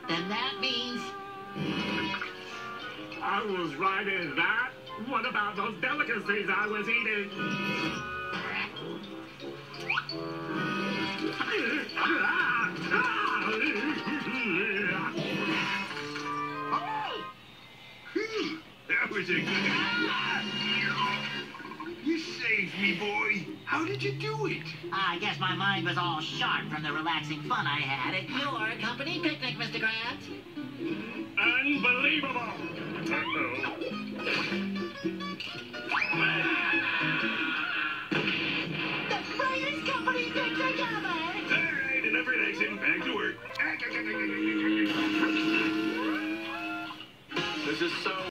then that means... I was right in that. What about those delicacies I was eating? That was a good... You saved me, boy. How did you do it? I guess my mind was all sharp from the relaxing fun I had at your company picnic, Mr. Grant. Unbelievable! The brightest company picnic ever! All right, enough relaxing. Back to work. This is so...